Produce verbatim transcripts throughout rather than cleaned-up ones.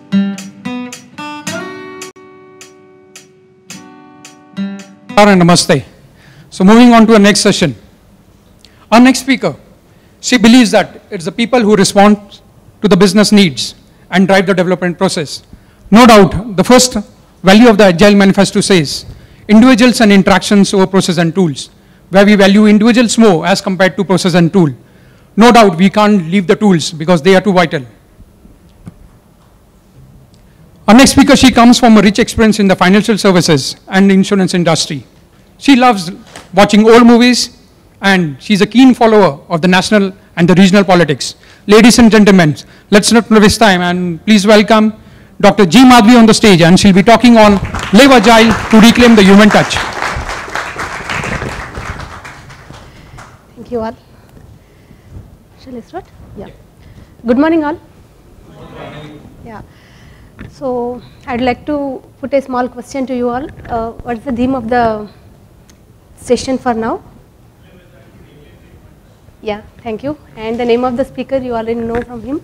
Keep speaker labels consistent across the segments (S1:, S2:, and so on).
S1: And namaste. So moving on to our next session. Our next speaker, she believes that it's the people who respond to the business needs and drive the development process. No doubt, the first value of the Agile Manifesto says, individuals and interactions over process and tools, where we value individuals more as compared to process and tool. No doubt, we can't leave the tools because they are too vital. Our next speaker, she comes from a rich experience in the financial services and insurance industry. She loves watching old movies, and she's a keen follower of the national and the regional politics. Ladies and gentlemen, let's not waste time, and please welcome Doctor G. Madhavi on the stage, and she'll be talking on Live Agile to reclaim the human touch.
S2: Thank you all. Shall I start? Yeah. Good morning all.
S1: Good morning.
S2: Yeah. So I'd like to put a small question to you all. Uh, what's the theme of the session for now? Yeah, thank you. And the name of the speaker you already know from him.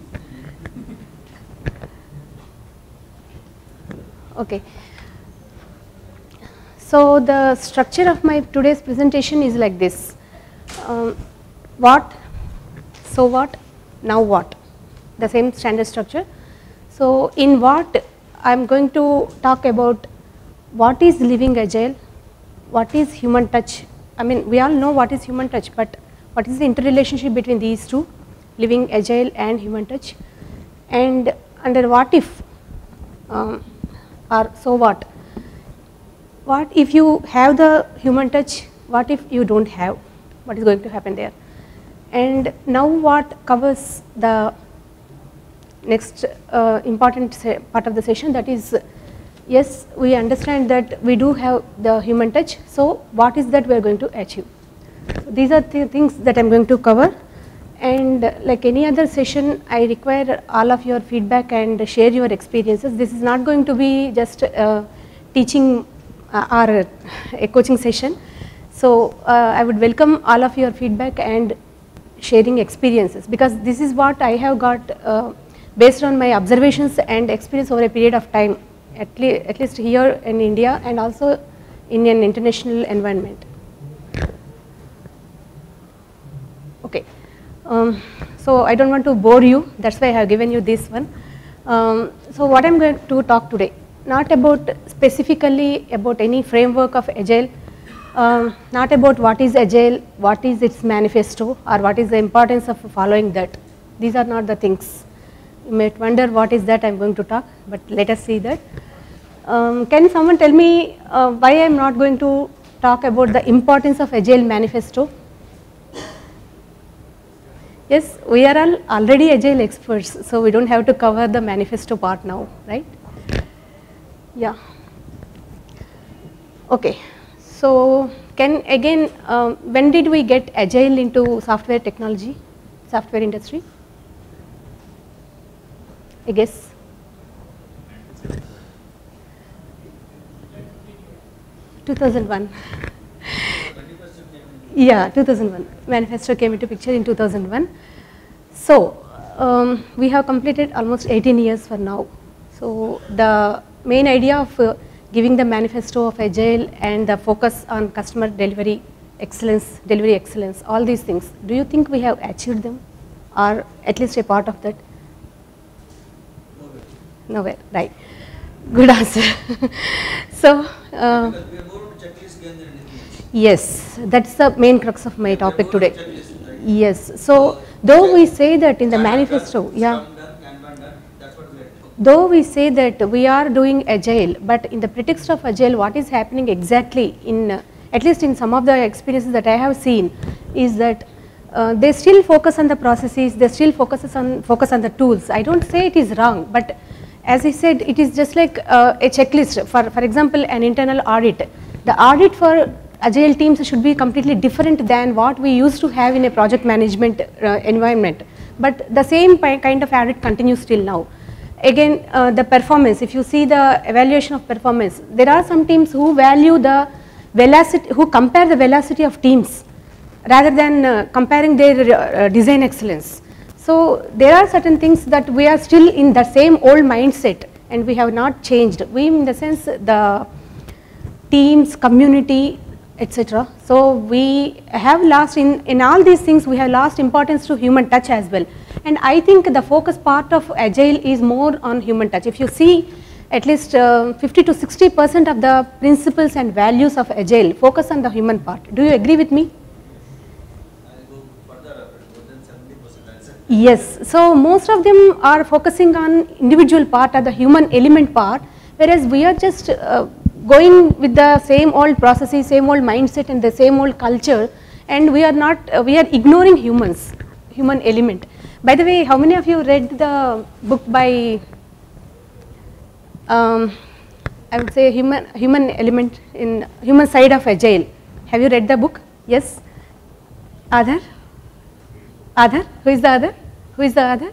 S2: Okay. So the structure of my today's presentation is like this. Um, what, so what, now what? The same standard structure. So in what, I'm going to talk about what is living agile, what is human touch. I mean, we all know what is human touch, but what is the interrelationship between these two, living agile and human touch, and under what if, um, or so what. What if you have the human touch, what if you don't have, what is going to happen there. And now what covers the next uh, important part of the session, that is, yes, we understand that we do have the human touch, so what is that we are going to achieve. So these are the things that I am going to cover, and uh, like any other session, I require all of your feedback and share your experiences. This is not going to be just uh, teaching uh, or a coaching session, so uh, I would welcome all of your feedback and sharing experiences, because this is what I have got uh, based on my observations and experience over a period of time, at, le at least here in India and also in an international environment. Okay, um, so I don't want to bore you, that's why I have given you this one. Um, so what I am going to talk today, not about specifically about any framework of Agile, um, not about what is Agile, what is its manifesto, or what is the importance of following that. These are not the things. You might wonder what is that I am going to talk, but let us see that. Um, can someone tell me uh, why I am not going to talk about the importance of Agile manifesto? Yes, we are all already Agile experts, so we don't have to cover the manifesto part now, right? Yeah. Okay. So can again, um, when did we get Agile into software technology, software industry? I guess. two thousand one. Yeah, two thousand one. Manifesto came into picture in two thousand one. So um, we have completed almost eighteen years for now. So the main idea of uh, giving the manifesto of Agile and the focus on customer delivery excellence, delivery excellence, all these things, do you think we have achieved them, or at least a part of that? Nowhere. Nowhere, right. Good answer. So, uh, yes, that's the main crux of my topic today. Yes, so though we say that in the manifesto, yeah. Though we say that we are doing Agile, but in the pretext of Agile, what is happening exactly in, uh, at least in some of the experiences that I have seen, is that uh, they still focus on the processes, they still focus on, focus on the tools. I don't say it is wrong, but as I said, it is just like uh, a checklist. For, for example, an internal audit. The audit for Agile teams should be completely different than what we used to have in a project management uh, environment. But the same kind of audit continues till now. Again, uh, the performance, if you see the evaluation of performance, there are some teams who value the velocity, who compare the velocity of teams rather than uh, comparing their uh, design excellence. So there are certain things that we are still in the same old mindset, and we have not changed. We, in the sense, the teams, community, et cetera. So we have lost in, in all these things, we have lost importance to human touch as well. And I think the focus part of Agile is more on human touch. If you see, at least uh, fifty to sixty percent of the principles and values of Agile focus on the human part. Do you agree with me? Yes, so most of them are focusing on individual part or the human element part, whereas we are just uh, going with the same old processes, same old mindset and the same old culture, and we are not, uh, we are ignoring humans, human element. By the way, how many of you read the book by, um, I would say human, human element in human side of Agile? Have you read the book? Yes? Other? Other? Who is the other? Who is the other?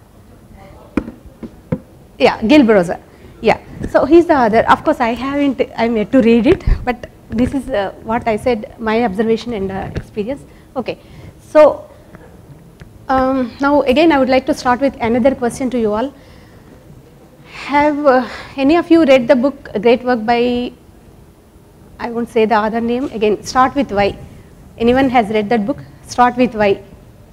S2: Yeah, Gil Broza. Yeah, so he is the other. Of course, I haven't, I am yet to read it, but this is uh, what I said, my observation and uh, experience. Okay, so um, now again I would like to start with another question to you all. Have uh, any of you read the book, a great work by, I won't say the other name, again, Start with Why. Anyone has read that book? Start with Why.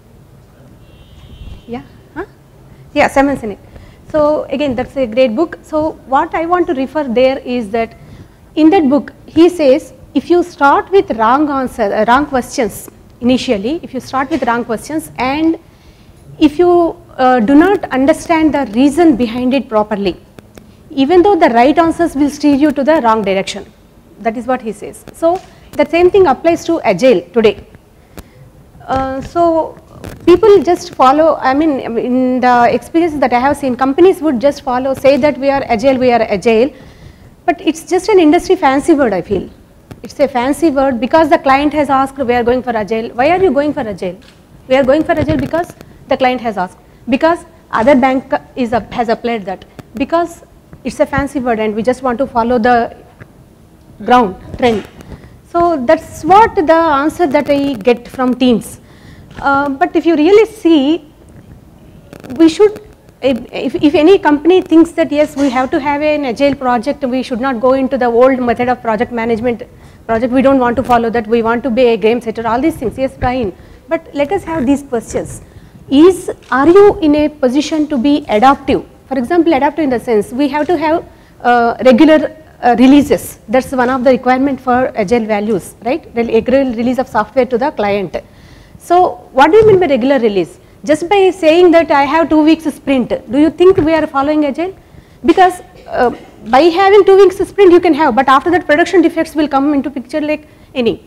S2: Yeah, huh? Yeah, Simon Sinek. So again, that's a great book. So what I want to refer there is that in that book, he says, if you start with wrong answer, uh, wrong questions initially, if you start with wrong questions, and if you uh, do not understand the reason behind it properly, even though the right answers will steer you to the wrong direction. That is what he says. So the same thing applies to Agile today. Uh, so people just follow, I mean, in the experiences that I have seen, companies would just follow, say that we are Agile, we are Agile, but it's just an industry fancy word, I feel. It's a fancy word because the client has asked, we are going for Agile. Why are you going for Agile? We are going for Agile because the client has asked, because other bank is a, has applied that, because it's a fancy word and we just want to follow the ground trend. So that's what the answer that I get from teams. Uh, but if you really see, we should, if, if any company thinks that yes, we have to have an Agile project, we should not go into the old method of project management project, we don't want to follow that, we want to be a game setter, all these things, yes, fine. But let us have these questions. Is, are you in a position to be adaptive? For example, adaptive in the sense, we have to have uh, regular uh, releases. That's one of the requirement for Agile values, right? Regular release of software to the client. So what do you mean by regular release? Just by saying that I have two weeks sprint, do you think we are following Agile? Because uh, by having two weeks sprint you can have, but after that production defects will come into picture like any.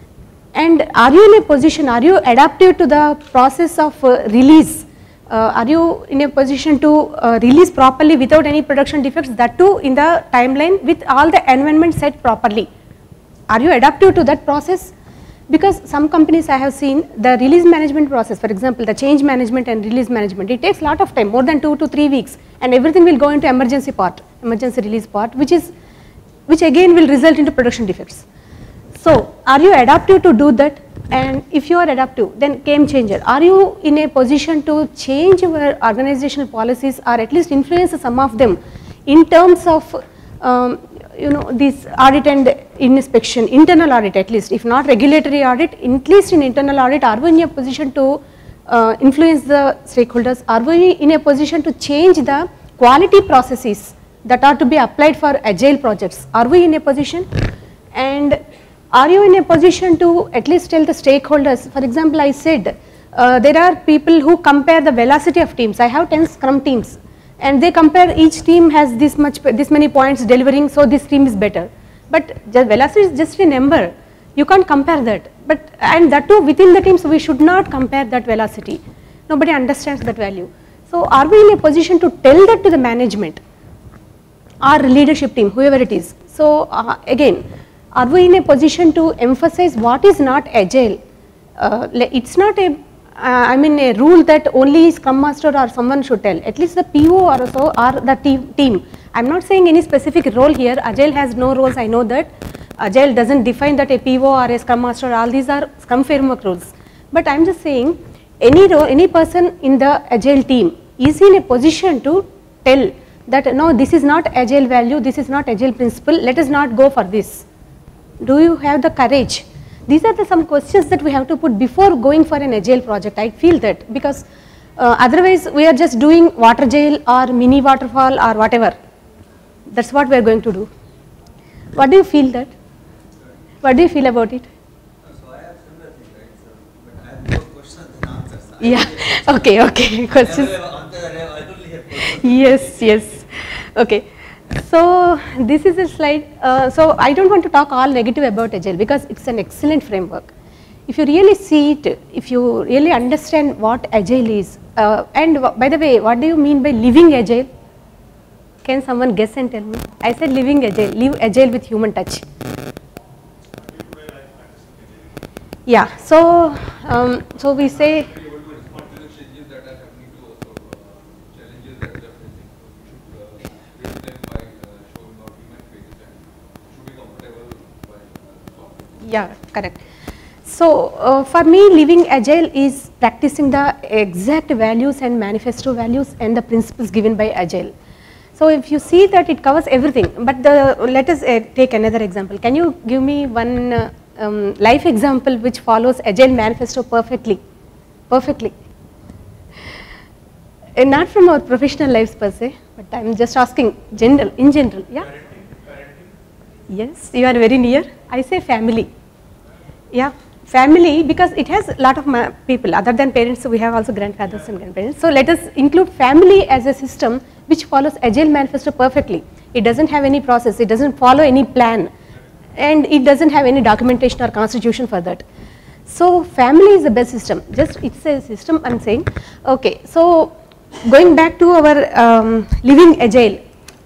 S2: And are you in a position, are you adaptive to the process of uh, release? Uh, are you in a position to uh, release properly without any production defects, that too in the timeline with all the environment set properly? Are you adaptive to that process? Because some companies I have seen, the release management process, for example, the change management and release management, it takes a lot of time, more than two to three weeks, and everything will go into emergency part, emergency release part, which is, which again will result into production defects. So are you adaptive to do that? And if you are adaptive, then game changer. Are you in a position to change your organizational policies or at least influence some of them in terms of um, you know, this audit and inspection, internal audit at least, if not regulatory audit, at least in internal audit, are we in a position to uh, influence the stakeholders? Are we in a position to change the quality processes that are to be applied for Agile projects? Are we in a position? And are you in a position to at least tell the stakeholders? For example, I said uh, there are people who compare the velocity of teams. I have ten Scrum teams, and they compare each team has this much, this many points delivering, so this team is better. But the velocity is just a number. You can't compare that. But and that too within the teams, we should not compare that velocity. Nobody understands that value. So are we in a position to tell that to the management, our leadership team, whoever it is? So uh, again, are we in a position to emphasize what is not Agile? Uh, it's not a, uh, I mean a rule that only Scrum Master or someone should tell. At least the P O or so or the team. team. I am not saying any specific role here. Agile has no roles, I know that. Agile doesn't define that a P O or a Scrum Master, all these are Scrum framework rules. But I am just saying any role, any person in the Agile team is in a position to tell that no, this is not agile value, this is not agile principle, let us not go for this. Do you have the courage? These are the some questions that we have to put before going for an agile project. I feel that, because uh, otherwise we are just doing water jail or mini waterfall or whatever. That's what we are going to do. What do you feel that? What do you feel about it?
S3: So I have similar thing, right? So, but I have more questions than answers.
S2: Yeah. Okay. Okay. Questions. Yes. Yes. Okay. So this is a slide. Uh, so I don't want to talk all negative about agile because it's an excellent framework. If you really see it, if you really understand what agile is, uh, and by the way, what do you mean by living agile? Can someone guess and tell me? I said living agile, live agile with human touch. Yeah, so um, so we say yeah, correct. So uh, for me, living agile is practicing the exact values and manifesto values and the principles given by agile. So if you see that it covers everything, but the, let us uh, take another example. Can you give me one uh, um, life example which follows agile manifesto perfectly? Perfectly. Uh, not from our professional lives per se, but I am just asking general, in general. Yeah. Parenting, parenting. Yes, you are very near. I say family. Yeah, family, because it has a lot of people other than parents. So we have also grandfathers and grandparents. So let us include family as a system which follows agile manifesto perfectly. It doesn't have any process, it doesn't follow any plan, and it doesn't have any documentation or constitution for that. So family is the best system. Just it's a system I'm saying. Okay, so going back to our um, living agile.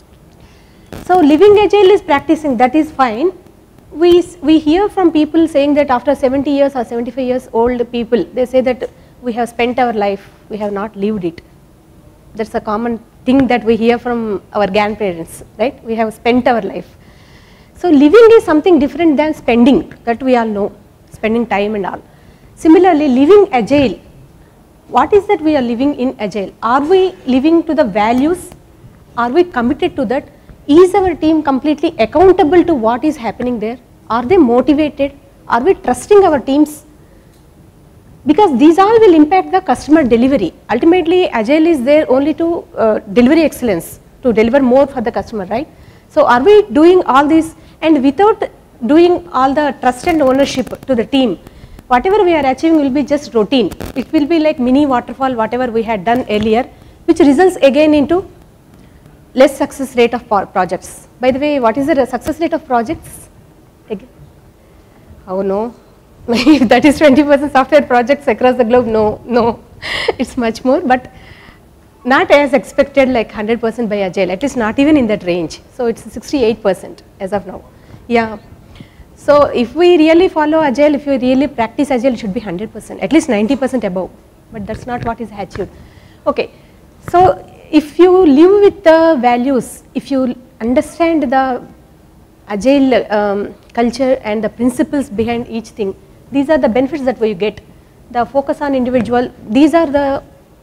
S2: So living agile is practicing, that is fine. We, we hear from people saying that after seventy years or seventy-five years old people, they say that we have spent our life, we have not lived it. That's a common thing that we hear from our grandparents, right? We have spent our life. So living is something different than spending, that we all know, spending time and all. Similarly, living agile, what is that we are living in agile? Are we living to the values? Are we committed to that? Is our team completely accountable to what is happening there? Are they motivated? Are we trusting our teams? Because these all will impact the customer delivery. Ultimately, agile is there only to uh, delivery excellence, to deliver more for the customer, right? So are we doing all this, and without doing all the trust and ownership to the team, whatever we are achieving will be just routine. It will be like mini waterfall, whatever we had done earlier, which results again into less success rate of projects. By the way, what is the success rate of projects? Again. Oh no, if that is twenty percent software projects across the globe, no, no, it's much more, but not as expected like one hundred percent by agile, at least not even in that range. So it's sixty-eight percent as of now. Yeah. So if we really follow agile, if we really practice agile, it should be one hundred percent, at least ninety percent above, but that's not what is achieved. Okay. So if you live with the values, if you understand the agile um, culture and the principles behind each thing, these are the benefits that we get. The focus on individual, these are the,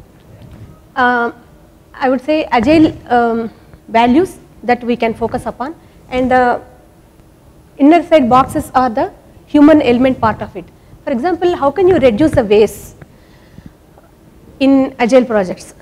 S2: uh, I would say, agile um, values that we can focus upon, and the inner side boxes are the human element part of it. For example, how can you reduce the waste in agile projects?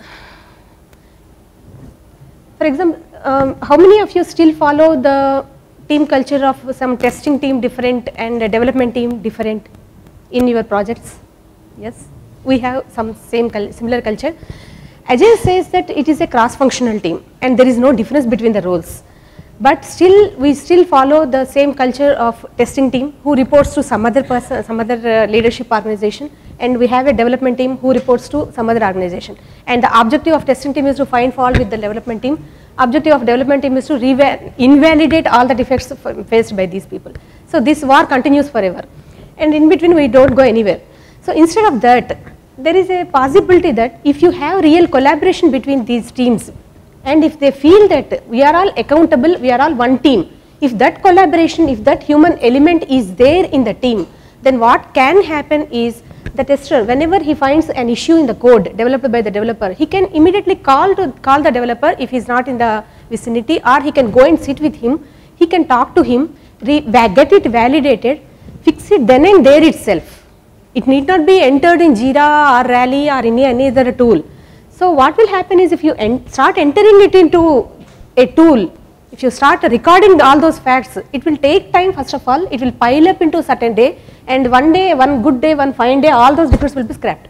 S2: For example, um, how many of you still follow the team culture of some testing team different and a development team different in your projects? Yes, we have some same similar culture. Agile says that it is a cross-functional team and there is no difference between the roles. But still, we still follow the same culture of testing team who reports to some other person, some other uh, leadership organization, and we have a development team who reports to some other organization. And the objective of testing team is to find fault with the development team. Objective of development team is to invalidate all the defects faced by these people. So this war continues forever, and in between we don't go anywhere. So instead of that, there is a possibility that if you have real collaboration between these teams, and if they feel that we are all accountable, we are all one team, if that collaboration, if that human element is there in the team, then what can happen is The tester, whenever he finds an issue in the code developed by the developer, he can immediately call to call the developer if he is not in the vicinity, or he can go and sit with him, he can talk to him, re get it validated, fix it then and there itself. It need not be entered in Jira or Rally or any, any other tool. So what will happen is if you en start entering it into a tool, if you start recording all those facts, it will take time first of all, it will pile up into a certain day, and one day, one good day, one fine day, all those records will be scrapped.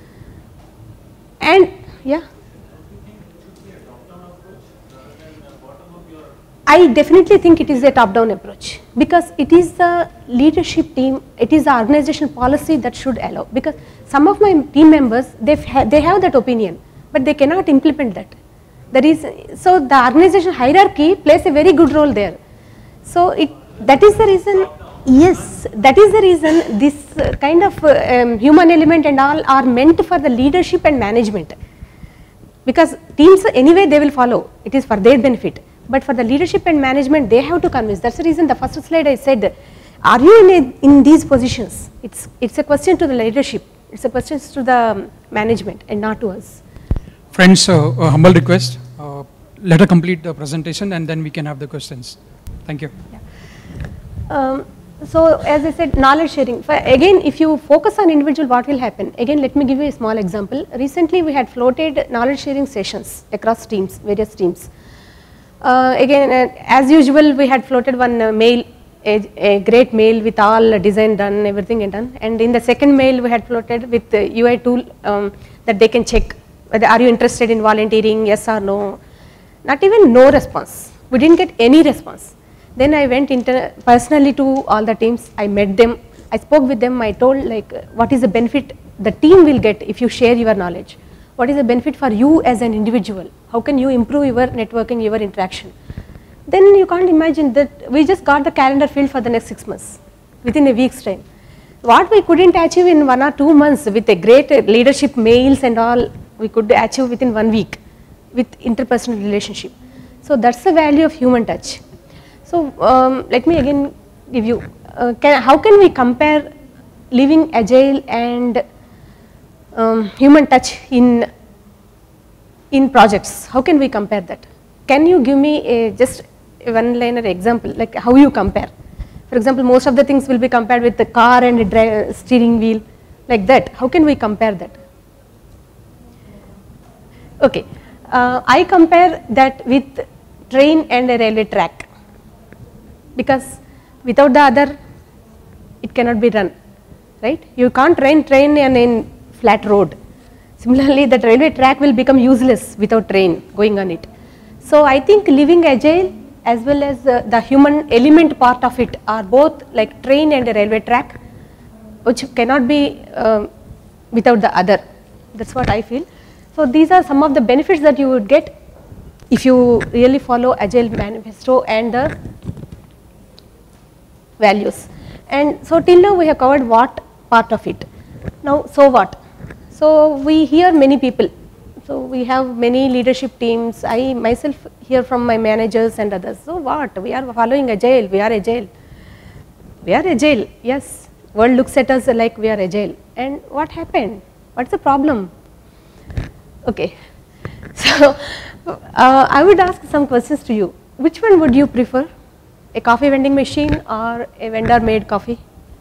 S2: And yeah. I definitely think it is a top-down approach, because it is the leadership team, it is the organization policy that should allow, because some of my team members, they ha they have that opinion, but they cannot implement that. That is, so the organization hierarchy plays a very good role there. So it, that is the reason, yes, that is the reason this uh, kind of uh, um, human element and all are meant for the leadership and management, because teams anyway they will follow, it is for their benefit. But for the leadership and management, they have to convince. That's the reason the first slide I said, are you in, a, in these positions? It's, it's a question to the leadership, it's a question to the management and not to us.
S1: Friends, uh, a humble request, uh, let her complete the presentation and then we can have the questions. Thank you.
S2: Yeah. Um, so as I said, knowledge sharing. For, again, if you focus on individual, what will happen? Again, let me give you a small example. Recently, we had floated knowledge sharing sessions across teams, various teams. Uh, again, uh, as usual, we had floated one uh, mail, a, a great mail with all uh, design done, everything and done. And in the second mail, we had floated with the U I tool um, that they can check whether are you interested in volunteering, yes or no. Not even no response. We didn't get any response. Then I went inter personally to all the teams. I met them. I spoke with them. I told like uh, what is the benefit the team will get if you share your knowledge. What is the benefit for you as an individual? How can you improve your networking, your interaction? Then you can't imagine that we just got the calendar filled for the next six months within a week's time. What we couldn't achieve in one or two months with a great leadership mails and all, we could achieve within one week with interpersonal relationship. So that's the value of human touch. So um, let me again give you, uh, can, how can we compare living agile and Um, human touch in in projects? How can we compare that? Can you give me a just a one liner example, like how you compare? For example, most of the things will be compared with the car and the steering wheel, like that. How can we compare that? Okay, uh, I compare that with train and a railway track, because without the other it cannot be run, right? You can't train train and in flat road. Similarly, that railway track will become useless without train going on it. So I think living agile as well as uh, the human element part of it are both like train and a railway track, which cannot be uh, without the other. That's what I feel. So these are some of the benefits that you would get if you really follow Agile Manifesto and the values. And so till now we have covered what part of it. Now, so what? So we hear many people. So we have many leadership teams. I myself hear from my managers and others. So what? We are following Agile. We are Agile. We are Agile. Yes. World looks at us like we are Agile. And what happened? What's the problem? Okay. So uh, I would ask some questions to you. Which one would you prefer? A coffee vending machine or a vendor made coffee?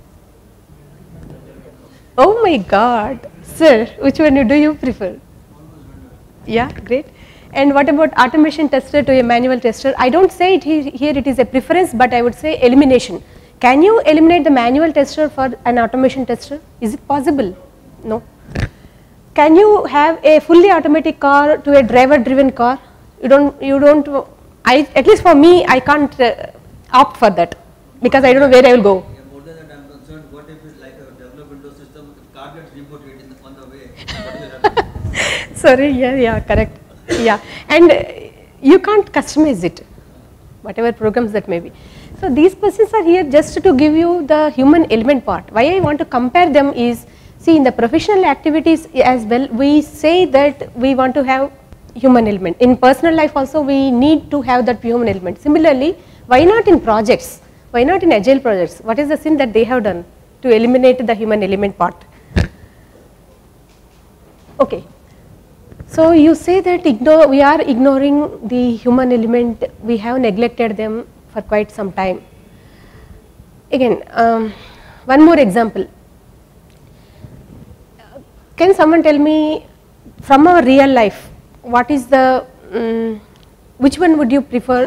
S2: Oh my God, sir, which one do you prefer? Yeah, great. And what about automation tester to a manual tester? I don't say it here it is a preference, but I would say elimination. Can you eliminate the manual tester for an automation tester? Is it possible? No. Can you have a fully automatic car to a driver driven car? You don't, you don't, I, at least for me, I can't uh, opt for that because I don't know where I will go. Sorry, yeah, yeah, correct, yeah, and uh, you can't customize it, whatever programs that may be. So these questions are here just to give you the human element part. Why I want to compare them is, see, in the professional activities as well, we say that we want to have human element. In personal life also, we need to have that human element. Similarly, why not in projects? Why not in agile projects? What is the sin that they have done to eliminate the human element part? Okay. So you say that ignore, we are ignoring the human element, we have neglected them for quite some time. Again, um, one more example. Can someone tell me from our real life, what is the, um, which one would you prefer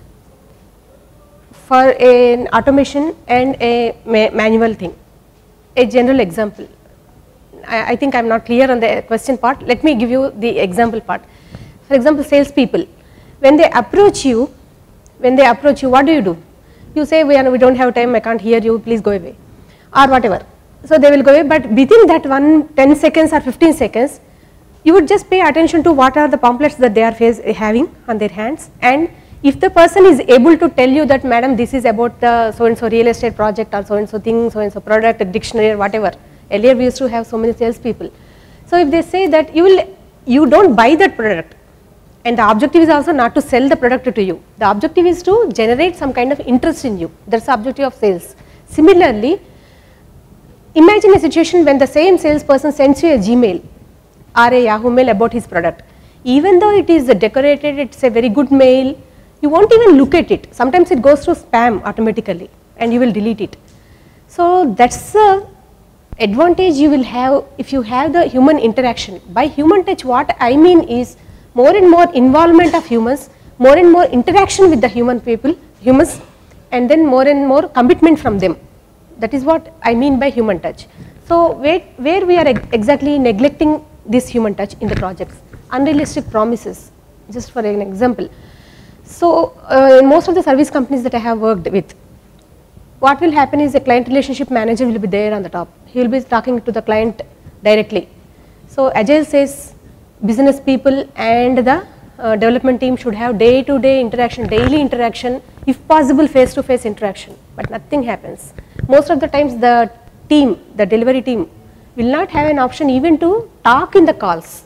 S2: for an automation and a ma manual thing? A general example. I, I think I am not clear on the question part. Let me give you the example part. For example, salespeople, when they approach you, when they approach you, what do you do? You say, we, are, we don't have time, I can't hear you, please go away, or whatever. So they will go away, but within that one, ten seconds or fifteen seconds, you would just pay attention to what are the pamphlets that they are face, having on their hands, and if the person is able to tell you that, madam, this is about the so and so real estate project or so and so thing, so and so product, a dictionary or whatever. Earlier we used to have so many salespeople. So if they say that you will, you don't buy that product, and the objective is also not to sell the product to you. The objective is to generate some kind of interest in you. That's the objective of sales. Similarly, imagine a situation when the same salesperson sends you a Gmail or a Yahoo mail about his product. Even though it is decorated, it's a very good mail, you won't even look at it. Sometimes it goes to spam automatically and you will delete it. So that's the advantage you will have if you have the human interaction. By human touch, what I mean is more and more involvement of humans, more and more interaction with the human people, humans, and then more and more commitment from them. That is what I mean by human touch. So where, where we are exactly neglecting this human touch in the projects? Unrealistic promises, just for an example. So uh, in most of the service companies that I have worked with, what will happen is a client relationship manager will be there on the top. He will be talking to the client directly. So Agile says business people and the uh, development team should have day to day interaction, daily interaction, if possible face to face interaction, but nothing happens. Most of the times the team, the delivery team will not have an option even to talk in the calls.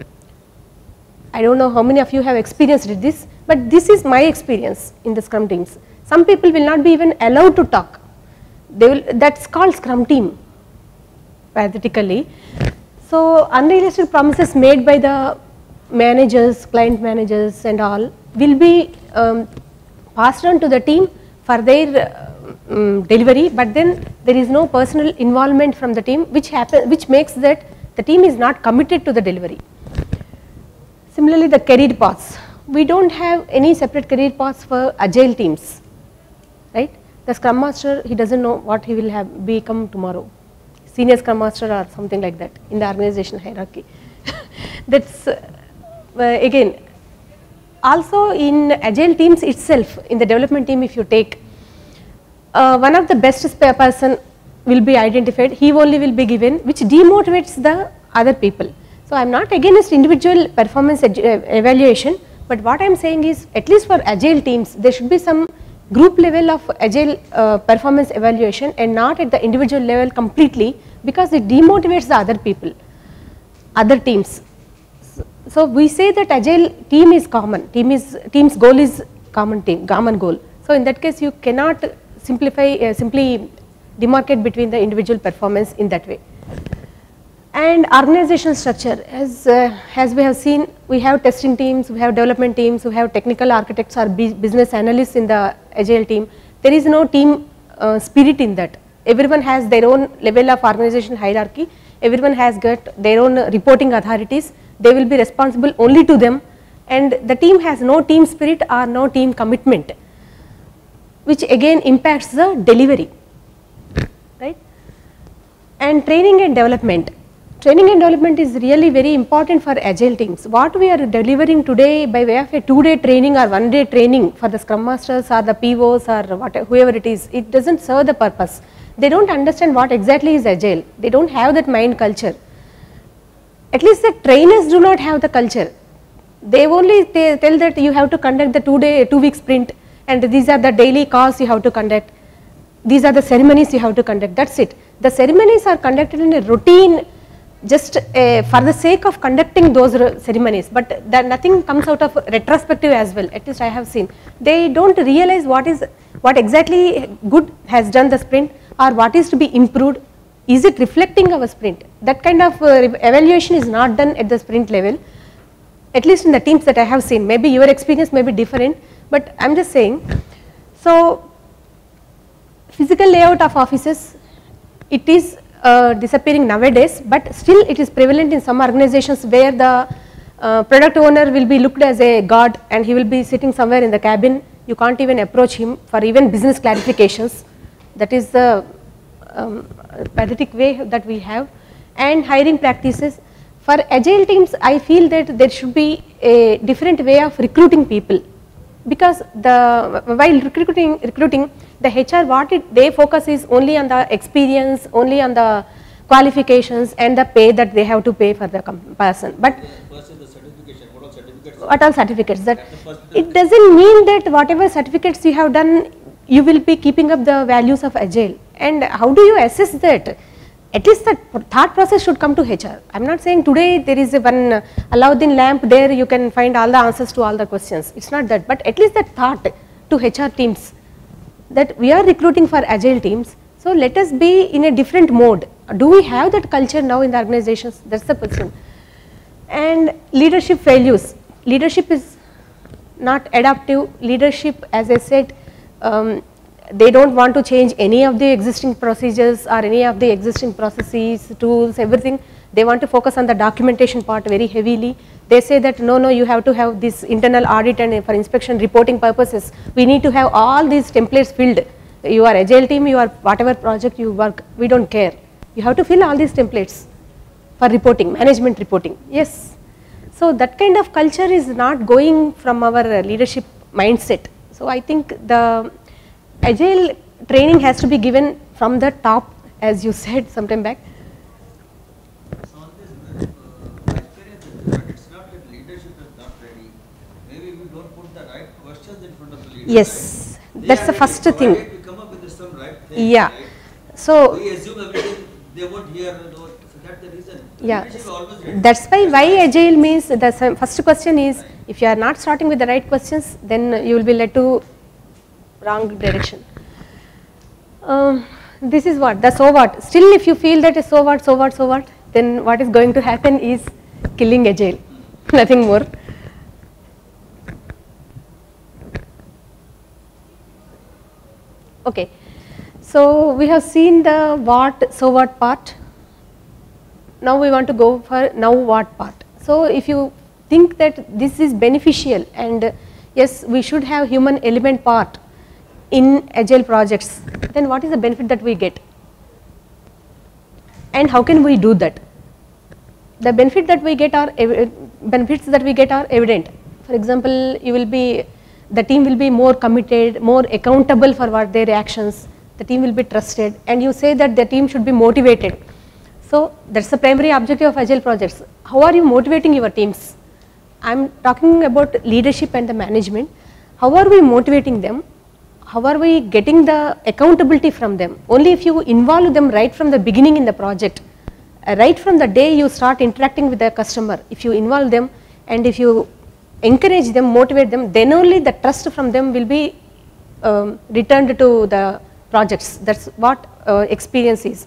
S2: I don't know how many of you have experienced this, but this is my experience in the Scrum teams. Some people will not be even allowed to talk. They will, that's called Scrum team, pathetically. So unrealistic promises made by the managers, client managers and all will be um, passed on to the team for their uh, um, delivery, but then there is no personal involvement from the team, which happen, which makes that the team is not committed to the delivery. Similarly, the career paths. We don't have any separate career paths for Agile teams, right? The Scrum Master, he doesn't know what he will have become tomorrow. Senior Scrum Master or something like that in the organization hierarchy. That's uh, again, also in Agile teams itself, in the development team if you take, uh, one of the best person will be identified, he only will be given, which demotivates the other people. So I am not against individual performance evaluation, but what I am saying is, at least for Agile teams, there should be some group level of Agile uh, performance evaluation and not at the individual level completely, because it demotivates the other people, other teams. So, so we say that Agile team is common, team is, team's goal is common team, common goal. So in that case you cannot simplify, uh, simply demarcate between the individual performance in that way. And organization structure, as, uh, as we have seen, we have testing teams, we have development teams, we have technical architects or business analysts in the Agile team. There is no team uh, spirit in that. Everyone has their own level of organization hierarchy, everyone has got their own reporting authorities, they will be responsible only to them, and the team has no team spirit or no team commitment, which again impacts the delivery, right? And training and development. Training and development is really very important for Agile teams. What we are delivering today by way of a two day training or one day training for the Scrum Masters or the P Os or whatever, whoever it is, it doesn't serve the purpose. They don't understand what exactly is Agile. They don't have that mind culture. At least the trainers do not have the culture. They only tell that you have to conduct the two day, two week sprint, and these are the daily calls you have to conduct. These are the ceremonies you have to conduct. That's it. The ceremonies are conducted in a routine, just uh, for the sake of conducting those ceremonies, but that nothing comes out of retrospective as well, at least I have seen. They don't realize what is, what exactly good has done the sprint or what is to be improved is it reflecting our sprint? That kind of uh, evaluation is not done at the sprint level, at least in the teams that I have seen. Maybe your experience may be different, but I am just saying. So, physical layout of offices, it is uh, disappearing nowadays, but still it is prevalent in some organizations where the uh, product owner will be looked as a god and he will be sitting somewhere in the cabin. You can't even approach him for even business clarifications. That is the um, pathetic way that we have. And hiring practices. For agile teams, I feel that there should be a different way of recruiting people, because the while recruiting recruiting the H R, what it, they focus is only on the experience, only on the qualifications and the pay that they have to pay for the person. But
S3: the certification, what all certificates?
S2: What all certificates? That it doesn't mean that whatever certificates you have done, you will be keeping up the values of agile. And how do you assess that? At least the thought process should come to H R. I am not saying today there is a one Aladdin lamp, there you can find all the answers to all the questions. It is not that, but at least that thought to H R teams that we are recruiting for agile teams. So, let us be in a different mode. Do we have that culture now in the organizations? That is the question. And leadership failures. Leadership is not adaptive. Leadership, as I said, um, they do not want to change any of the existing procedures or any of the existing processes, tools, everything. They want to focus on the documentation part very heavily. They say that no, no, you have to have this internal audit and for inspection reporting purposes, we need to have all these templates filled. You are agile team, you are whatever project you work, we do not care. You have to fill all these templates for reporting, management reporting. Yes. So, that kind of culture is not going from our leadership mindset. So, I think the agile training has to be given from the top, as you said sometime back.
S3: So on this, uh, my experience is that it's not that leadership is not ready. Maybe we don't put the right questions in front of the leader.
S2: Yes,
S3: right?
S2: that's the first thing.
S3: We come up with some right thing.
S2: Yeah.
S3: Right?
S2: So
S3: we assume everything, they won't hear. So that's the reason.
S2: yeah,
S3: Leadership is always ready.
S2: that's why why agile means the first question is, if you are not starting with the right questions, then you will be led to wrong direction. Um, this is what, the so what, still if you feel that is so what, so what, so what, then what is going to happen is killing agile, nothing more. Okay, so we have seen the what, so what part, now we want to go for now what part. So if you think that this is beneficial and yes, we should have human element part in agile projects, then what is the benefit that we get and how can we do that? The benefit that we get are benefits that we get are evident. For example, you will be, the team will be more committed, more accountable for what their actions, the team will be trusted, and you say that the team should be motivated. So that's the primary objective of agile projects. How are you motivating your teams? I am talking about leadership and the management. How are we motivating them? How are we getting the accountability from them? Only if you involve them right from the beginning in the project, uh, right from the day you start interacting with the customer, if you involve them and if you encourage them, motivate them, then only the trust from them will be um, returned to the projects. That's what uh, experience is.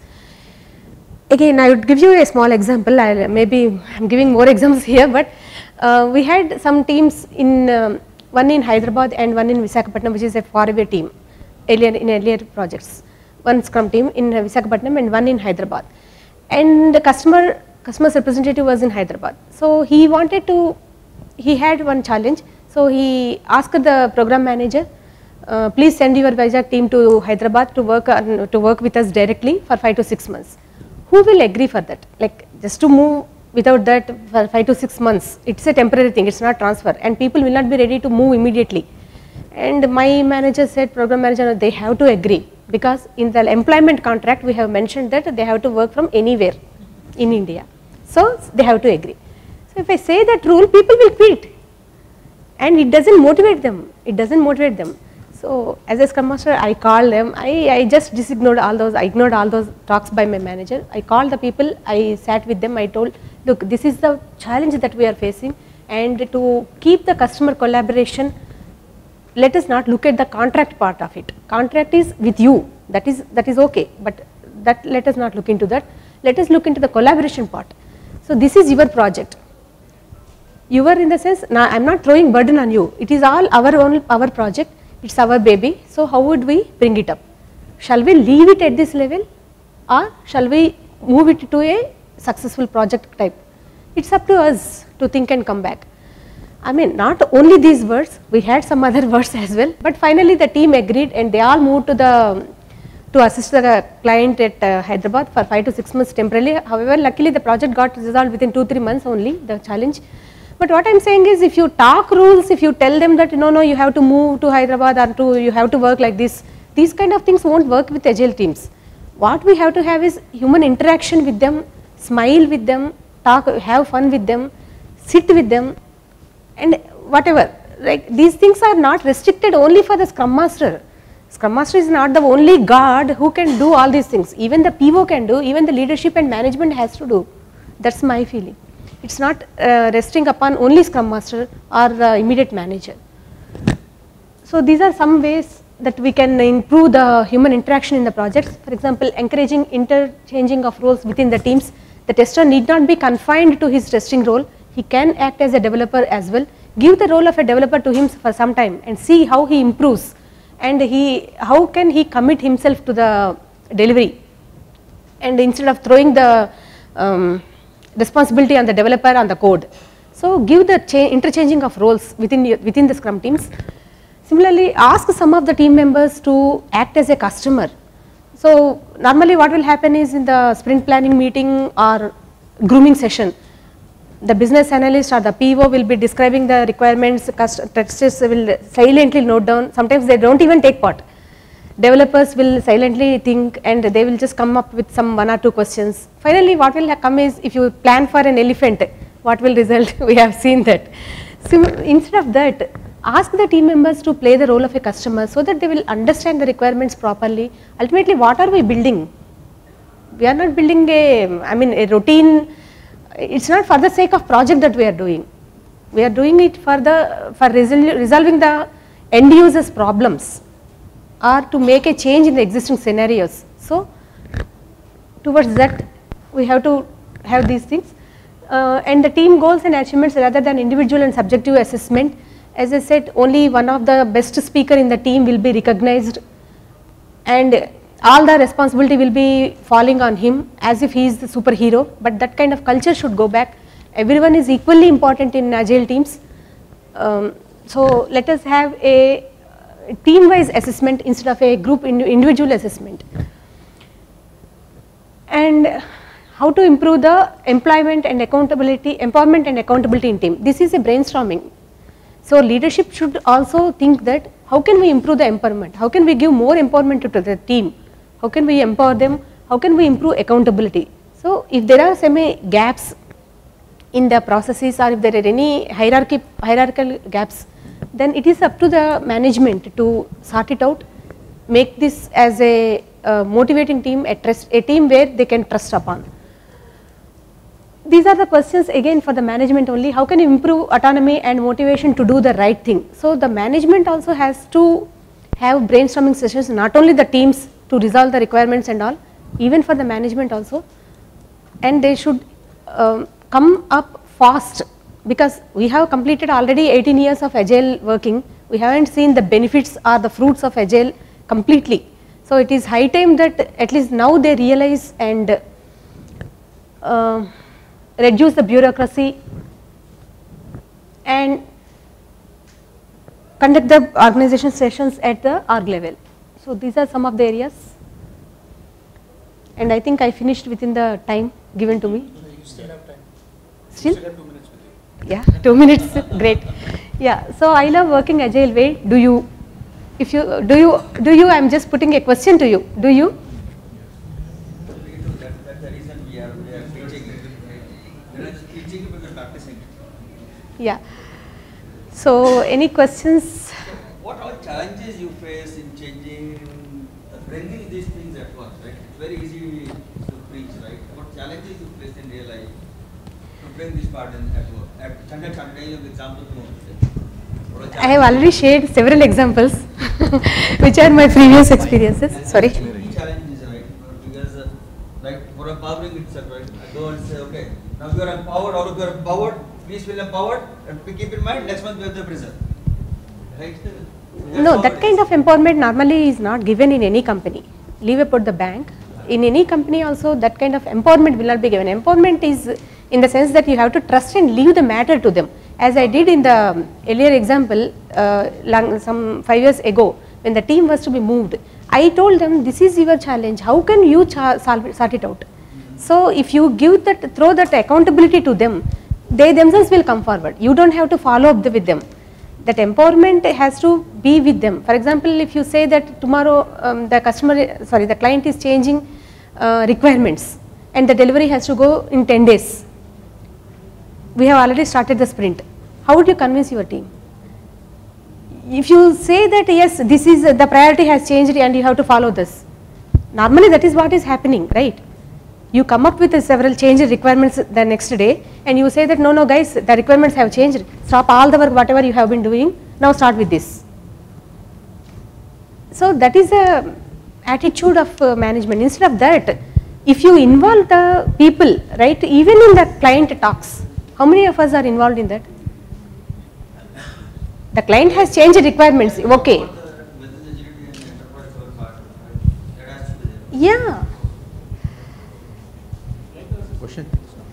S2: Again, I would give you a small example. I'll, maybe I'm giving more examples here, but uh, we had some teams in um, one in Hyderabad and one in Visakhapatnam, which is a faraway team earlier in earlier projects. One Scrum team in Visakhapatnam and one in Hyderabad. And the customer customer's representative was in Hyderabad. So he wanted to, he had one challenge. So he asked the program manager, uh, please send your Vizag team to Hyderabad to work on, to work with us directly for five to six months. Who will agree for that? Like just to move without that for five to six months, it's a temporary thing, it's not transfer, and people will not be ready to move immediately. And my manager said, program manager, they have to agree, because in the employment contract we have mentioned that they have to work from anywhere in India. So they have to agree. So if I say that rule, people will quit, and it doesn't motivate them, it doesn't motivate them. So as a Scrum Master, I called them, I, I just disignored all those, I ignored all those talks by my manager. I called the people, I sat with them, I told, look, this is the challenge that we are facing, and to keep the customer collaboration, let us not look at the contract part of it. Contract is with you, that is, that is okay, but that let us not look into that. Let us look into the collaboration part. So this is your project. You are in the sense, now I am not throwing burden on you. It is all our own, our project. It's our baby. So how would we bring it up? Shall we leave it at this level, or shall we move it to a successful project type? It's up to us to think and come back. I mean, not only these words, we had some other words as well, but finally the team agreed and they all moved to the to assist the client at uh, Hyderabad for five to six months temporarily. However, luckily the project got resolved within two three months only, the challenge. But what I am saying is, if you talk rules, if you tell them that no no you have to move to Hyderabad or to you have to work like this, these kind of things won't work with agile teams. What we have to have is human interaction with them, smile with them, talk, have fun with them, sit with them, and whatever. Like these things are not restricted only for the Scrum Master. Scrum Master is not the only God who can do all these things. Even the P O can do, even the leadership and management has to do. That's my feeling. It's not uh, resting upon only Scrum Master or the immediate manager. So these are some ways that we can improve the human interaction in the projects. For example, encouraging interchanging of roles within the teams. The tester need not be confined to his testing role. He can act as a developer as well. Give the role of a developer to him for some time and see how he improves and he how can he commit himself to the delivery, and instead of throwing the um, responsibility on the developer on the code. So give the interchanging of roles within the, within the Scrum teams. Similarly, ask some of the team members to act as a customer. So normally what will happen is, in the sprint planning meeting or grooming session, the business analyst or the P O will be describing the requirements, testers will silently note down, sometimes they do not even take part. Developers will silently think and they will just come up with some one or two questions. Finally what will come is, if you plan for an elephant, what will result? We have seen that. So instead of that, ask the team members to play the role of a customer so that they will understand the requirements properly. Ultimately what are we building? We are not building a, I mean a routine. It's not for the sake of project that we are doing. We are doing it for the for resol resolving the end users problems, or to make a change in the existing scenarios. So towards that we have to have these things, uh, and the team goals and achievements rather than individual and subjective assessment. As I said, only one of the best speaker in the team will be recognized, and all the responsibility will be falling on him as if he is the superhero, but that kind of culture should go back. Everyone is equally important in agile teams. Um, so let us have a team wise assessment instead of a group individual assessment. And how to improve the employment and accountability, empowerment and accountability in team. This is a brainstorming. So leadership should also think that how can we improve the empowerment, how can we give more empowerment to the team, how can we empower them, how can we improve accountability. So if there are some gaps in the processes, or if there are any hierarchy, hierarchical gaps, then it is up to the management to sort it out, make this as a uh, motivating team, a, trust, a team where they can trust upon. These are the questions again for the management only. How can you improve autonomy and motivation to do the right thing? So the management also has to have brainstorming sessions, not only the teams to resolve the requirements and all, even for the management also, and they should um, come up fast, because we have completed already eighteen years of agile working. We haven't seen the benefits or the fruits of agile completely. So it is high time that at least now they realize and uh, reduce the bureaucracy and conduct the organization sessions at the org level. So these are some of the areas, and I think I finished within the time given to me.
S1: You still have time.
S2: Still?
S1: You still have two minutes with you.
S2: Yeah, two minutes, great. Yeah, so I love working agile way. Do you? If you do you do you? I'm just putting a question to you. Do you?
S3: That's the reason we are we are teaching it. We are teaching because we are practicing.
S2: Yeah. So any questions?
S3: What are challenges you face in changing, uh, bringing these things at once, right? It's very easy to preach, right? What challenges you face in real life to bring this part in at work? At Chandan, can tell you an example to
S2: I have already shared several examples which are my previous experiences. Sorry.
S3: Challenges, right? Because uh, for empowering itself, right? I go and say, okay, now you are empowered, all of you are empowered, please feel empowered, and keep in mind, next month we have the prison. Right?
S2: No, that kind of empowerment normally is not given in any company. Leave about the bank. In any company also, that kind of empowerment will not be given. Empowerment is in the sense that you have to trust and leave the matter to them. As I did in the earlier example, uh, long, some five years ago, when the team was to be moved, I told them, this is your challenge, how can you solve, sort it out? So if you give that, throw that accountability to them, they themselves will come forward. You don't have to follow up the, with them. That empowerment has to be with them. For example, if you say that tomorrow um, the customer, sorry, the client is changing uh, requirements and the delivery has to go in ten days. We have already started the sprint. How would you convince your team? If you say that yes, this is uh, the priority has changed and you have to follow this. Normally that is what is happening, right? You come up with uh, several change requirements the next day and you say that no, no guys, the requirements have changed. Stop all the work, whatever you have been doing, now start with this. So that is a attitude of uh, management. Instead of that, if you involve the people, right, even in the client talks, how many of us are involved in that? The client has changed requirements, okay. Yeah.
S4: Question?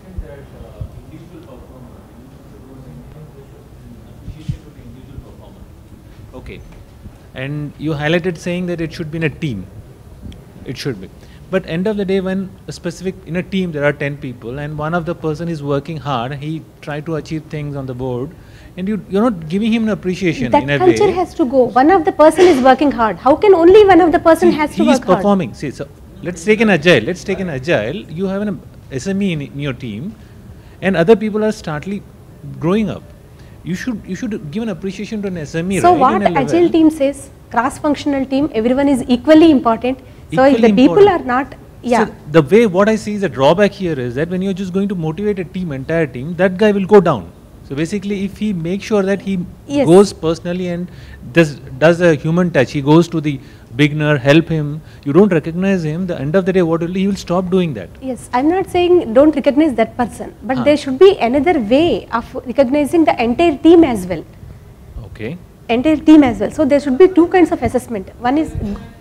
S4: Okay. And you highlighted saying that it should be in a team. It should be. But end of the day, when a specific, in a team there are ten people and one of the person is working hard, he try to achieve things on the board, and you, you're not giving him an appreciation
S2: that
S4: in a way.
S2: That culture has to go. One of the person is working hard. How can only one of the person
S4: See,
S2: has to
S4: he
S2: work
S4: is performing. Hard? See, so let's take an agile. Let's take an agile. You have an S M E in, in your team, and other people are startly growing up. You should you should give an appreciation to an S M E.
S2: So
S4: right,
S2: what agile team says, cross-functional team, everyone is equally important. So
S4: Equally
S2: if the
S4: important.
S2: people are not, yeah.
S4: So the way what I see is the drawback here is that when you're just going to motivate a team, entire team, that guy will go down. So basically, if he makes sure that he
S2: yes.
S4: goes personally and does does a human touch, he goes to the beginner, help him. You don't recognize him. The end of the day, what will he will stop doing that.
S2: Yes, I'm not saying don't recognize that person, but
S4: huh.
S2: there should be another way of recognizing the entire team as well.
S4: Okay.
S2: Entire team as well. So there should be two kinds of assessment. One is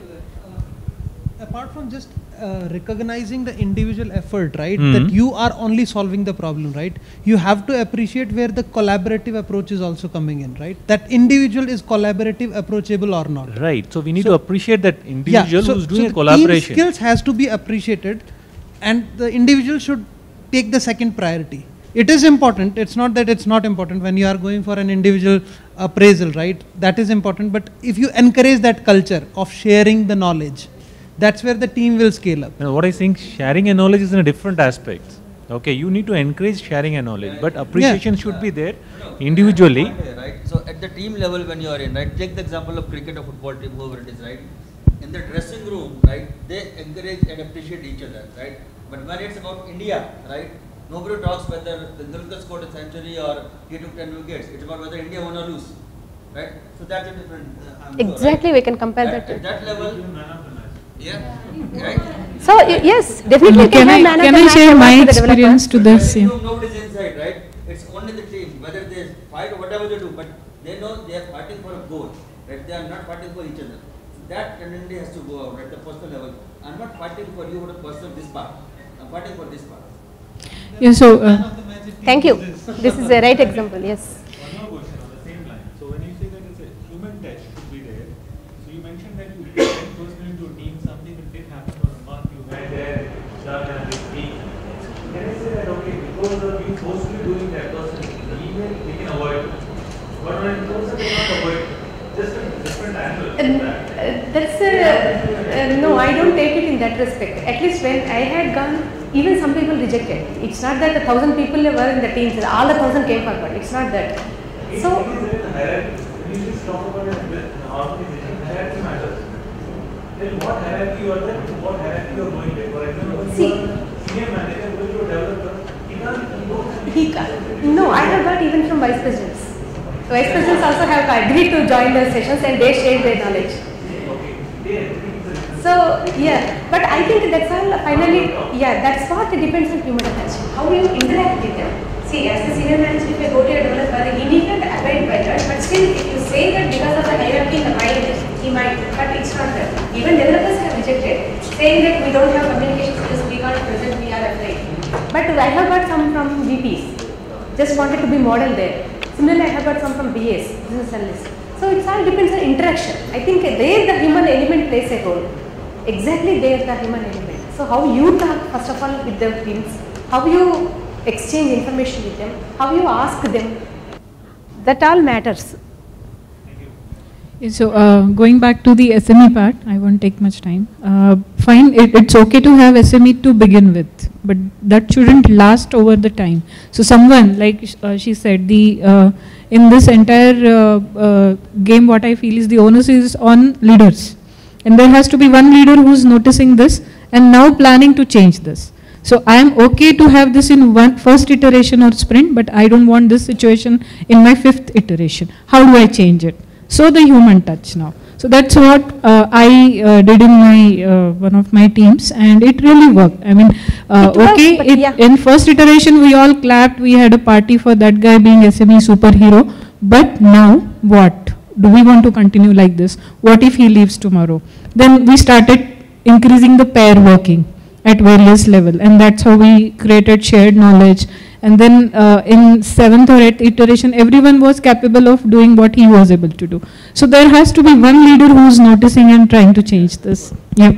S5: apart from just uh, recognizing the individual effort, right,
S4: mm-hmm.
S5: that you are only solving the problem, right, you have to appreciate where the collaborative approach is also coming in, right, that individual is collaborative, approachable or not.
S4: Right, so we need
S5: so
S4: to appreciate that individual
S5: yeah, so,
S4: who's doing
S5: so
S4: a collaboration.
S5: Team skills has to be appreciated and the individual should take the second priority. It is important, it's not that it's not important when you are going for an individual appraisal, right, that is important, but if you encourage that culture of sharing the knowledge, that's where the team will scale up.
S4: Now, what I think, sharing a knowledge is in a different aspect. Okay, you need to encourage sharing a knowledge, but appreciation yeah. should be there individually.
S3: Right. So at the team level, when you are in, right, take the example of cricket or football team, whoever it is, right. In the dressing room, right, they encourage and appreciate each other, right. But when it's about India, right, nobody talks whether the Dulkar scored a century or he took ten wickets. It's about whether India won or lose, right. So that's a different. Uh,
S2: exactly,
S3: sure, right?
S2: we can compare
S3: at,
S2: that.
S3: At that level. Yeah. Right.
S2: So yes, definitely.
S6: Can I can I share my experience to this?
S3: Yeah. Nobody's inside, right? It's only the team, whether they fight or whatever they do, but they know they are fighting for a goal, right? They are not fighting for each other. So that tendency has to go out at the personal level. I'm not fighting for you, but a personal this part. I'm fighting for this part.
S6: Yeah. So. Uh,
S2: Thank you. This is a right example. Yes.
S7: One more question on the same line. So when you say that it's a human touch should be there, so you mentioned that you went personally to a team, something that did happen for a month, you went there, done and this week. Can I say that, okay, because of you mostly doing that person, the email we can avoid. But when it goes, we cannot avoid. Just a different angle.
S2: Uh, uh, that's a, uh, no, I don't take it in that respect. At least when I had gone, even some people rejected. It's not that a thousand people were in the teams, all the thousand came forward. It's not that.
S7: It's
S2: So,
S7: when you just talk about an organization, hierarchy matters. Then what hierarchy you are there, what hierarchy you are going there. For example,
S2: See,
S7: you are senior manager, go to a developer, he can't, he don't
S2: he can't. No, I have got even from vice presidents. So vice presidents also have agreed to join the sessions and they shared their knowledge.
S7: okay, they agree with the
S2: So yeah, but I think that's all finally, yeah, that's what depends on human touch. How you interact with them. See, as a senior manager, if you go to a developer, he needn't abide by that, but still if you say that because of the hierarchy in the mind, he might, but it's not that. Even developers have rejected, saying that we don't have communication skills, we can't present, we are afraid. But I have got some from V Ps, just wanted to be model there. Similarly, I have got some from B As, business analysts. So it all depends on interaction. I think there the human element plays a role. Exactly there the human element. So how you talk first of all with the teams, how you exchange information with them, how you ask them, that all matters.
S6: So uh, going back to the S M E part, I won't take much time. Uh, fine, it, it's okay to have S M E to begin with, but that shouldn't last over the time. So someone, like uh, she said, the uh, in this entire uh, uh, game, what I feel is the onus is on leaders. And there has to be one leader who's noticing this and now planning to change this. So I am okay to have this in one first iteration or sprint, but I don't want this situation in my fifth iteration. How do I change it? So the human touch now. So that's what uh, I uh, did in my uh, one of my teams, and it really worked. I mean, uh,
S2: It works,
S6: okay,
S2: but
S6: it,
S2: yeah.
S6: in first iteration we all clapped, we had a party for that guy being S M E superhero, but now what? Do we want to continue like this? What if he leaves tomorrow? Then we started increasing the pair working at various level, and that's how we created shared knowledge. And then uh, in seventh or eighth iteration, everyone was capable of doing what he was able to do. So there has to be one leader who's noticing and trying to change this. Yep.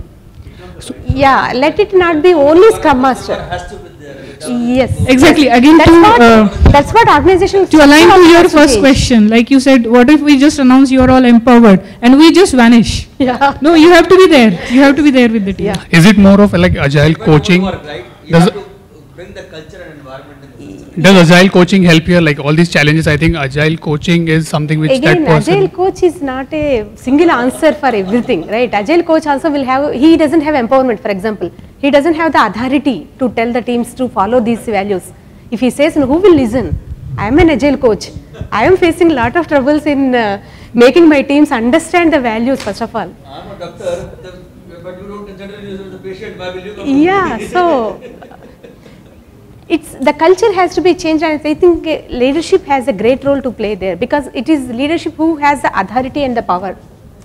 S2: Yeah, let it not be only Scrum Master.
S3: Has to be there.
S2: Yes.
S6: Exactly. Again,
S2: That's
S6: to,
S2: what,
S6: uh,
S2: that's what organization
S6: to align to your
S2: has to
S6: first
S2: change.
S6: question, like you said, what if we just announce you're all empowered and we just vanish?
S2: Yeah.
S6: No, you have to be there. You have to be there with the team.
S2: Yeah.
S1: Is it more of a, like agile
S3: But
S1: coaching?
S3: work, right? You
S1: Does
S3: have
S1: it-
S3: to bring the culture and environment in the system.
S1: Does agile coaching help here? Like all these challenges, I think agile coaching is something which
S2: Again,
S1: that person.
S2: agile coach is not a single answer for everything, right? Agile coach also will have, he doesn't have empowerment, for example. He doesn't have the authority to tell the teams to follow these values. If he says, no, who will listen? I am an agile coach. I am facing a lot of troubles in uh, making my teams understand the values, first of all.
S3: I'm a doctor, the, but you don't generally use the patient. Why will you come?
S2: Yeah, so it's the culture has to be changed, and I think uh, leadership has a great role to play there, because it is leadership who has the authority and the power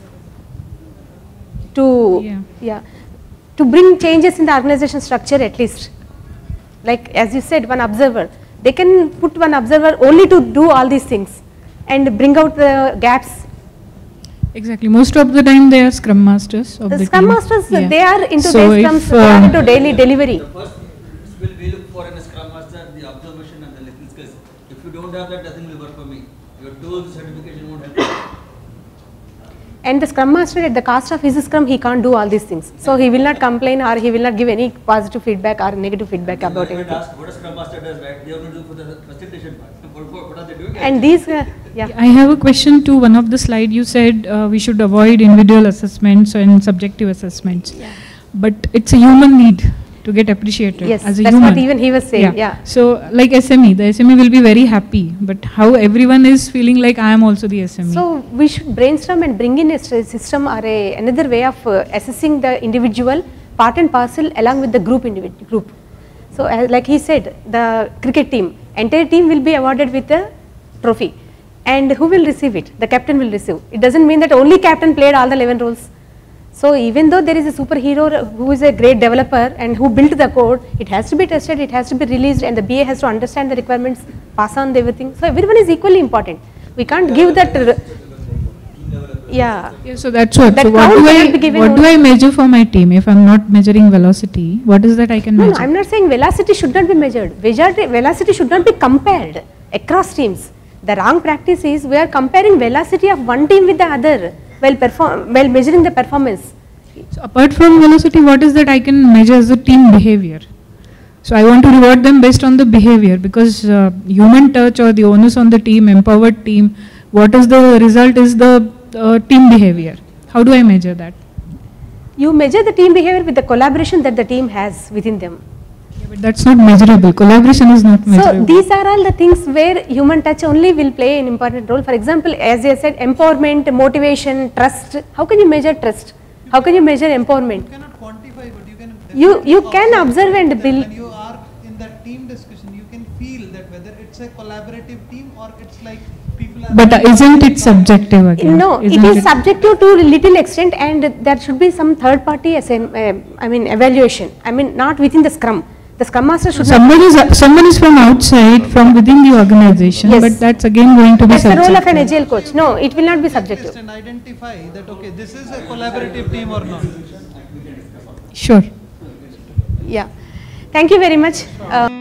S2: to
S6: Yeah.
S2: yeah to bring changes in the organization structure at least. Like as you said, one observer, they can put one observer only to do all these things and bring out the gaps.
S6: Exactly. Most of the time they are scrum masters of
S2: The
S6: the
S2: Scrum
S6: team.
S2: Masters,
S6: Yeah.
S2: they are into
S6: So
S2: their
S6: if,
S2: scrums, they are
S6: um,
S2: into daily delivery.
S3: The first will we look for in a Scrum Master, the observation and the listening skills. If you don't have that, nothing will work for me. Your tools, certification won't help you.
S2: And the Scrum Master, at the cost of his Scrum, he can't do all these things. So he will not complain, or he will not give any positive feedback or negative feedback about
S3: When
S2: anything.
S3: asked what a Scrum Master does, right? They are going to do for the presentation part. What, what, what are they doing?
S2: And these, uh, yeah.
S6: I have a question to one of the slide. You said uh, we should avoid individual assessments and subjective assessments.
S2: Yeah.
S6: But it's a human need to get appreciated
S2: Yes,
S6: as a
S2: that's
S6: human.
S2: what even he was saying, yeah.
S6: So like S M E, the S M E will be very happy, but how everyone is feeling like I am also the S M E.
S2: So we should brainstorm and bring in a st- system or a, another way of uh, assessing the individual part and parcel along with the group individ- group. So uh, like he said, the cricket team, entire team will be awarded with a trophy. And who will receive it? The captain will receive. It doesn't mean that only captain played all the eleven roles. So even though there is a superhero who is a great developer and who built the code, it has to be tested, it has to be released, and the B A has to understand the requirements, pass on everything. So everyone is equally important. We can't give that, r- yeah.
S6: Yeah, so that's what.
S2: That
S6: so what
S2: count
S6: do
S2: cannot
S6: I
S2: be given
S6: what do
S2: only-
S6: I measure for my team if I'm not measuring velocity? What is that I can
S2: No,
S6: measure?
S2: no, I'm not saying velocity should not be measured. Velocity, velocity should not be compared across teams. The wrong practice is we are comparing velocity of one team with the other while perform while measuring the performance.
S6: So apart from velocity, what is that I can measure as a team behavior? So I want to reward them based on the behavior, because uh, human touch or the onus on the team, empowered team, what is the result is the uh, team behavior. How do I measure that?
S2: You measure the team behavior with the collaboration that the team has within them.
S6: Yeah, but that's not measurable. Collaboration is not measurable.
S2: So these are all the things where human touch only will play an important role. For example, as I said, empowerment, motivation, trust. How can you measure trust? How can you measure empowerment?
S5: You cannot quantify, but you can.
S2: You you can
S5: observe
S2: observe and
S5: that
S2: build.
S5: When you are in that team discussion, you can feel that whether it's a collaborative team or it's like people are.
S6: But uh, isn't it subjective again?
S2: No,
S6: Isn't
S2: it is subjective to a little extent, and there should be some third party as a, uh, I mean evaluation. I mean not within the Scrum. The Scrum Master should.
S6: Someone is uh, someone is from outside, from within the organization,
S2: Yes.
S6: but that's again going to be
S2: That's the
S6: subjective.
S2: role of an agile coach. No, it will not be subjective.
S5: And identify that okay, this is a collaborative team or not.
S6: Sure.
S2: Yeah. Thank you very much. Uh,